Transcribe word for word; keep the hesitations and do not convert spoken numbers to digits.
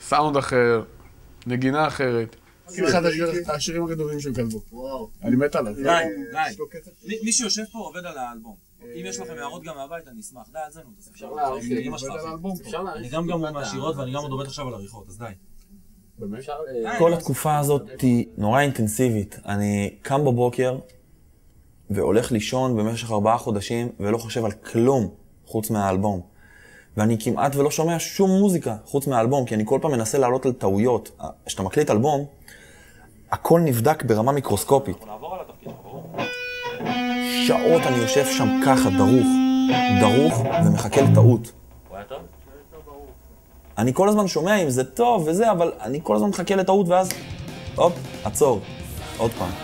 סאונד אחר, נגינה אחרת. אחד השירים הגדולים של כלבו. אני מת עליו. די, די. מי שיושב פה עובד על האלבום. אם יש לכם הערות גם מהבית, אני אשמח. די, על זה נו. אפשר להעריך. אני גם גם מהשירות ואני גם עוד עובד עכשיו על עריכות, אז די. כל התקופה הזאת היא נורא אינטנסיבית. אני קם בבוקר והולך לישון במשך ארבעה חודשים ולא חושב על כלום חוץ מהאלבום. ואני כמעט ולא שומע שום מוזיקה חוץ מהאלבום, כי אני כל פעם מנסה לעלות על טעויות. כשאתה מקליט אלבום, הכל נבדק ברמה מיקרוסקופית. שעות אני יושב שם ככה, דרוך, דרוך ומחכה לטעות. אני כל הזמן שומע אם זה טוב וזה, אבל אני כל הזמן מחכה לטעות ואז, הופ, עצור, עוד פעם.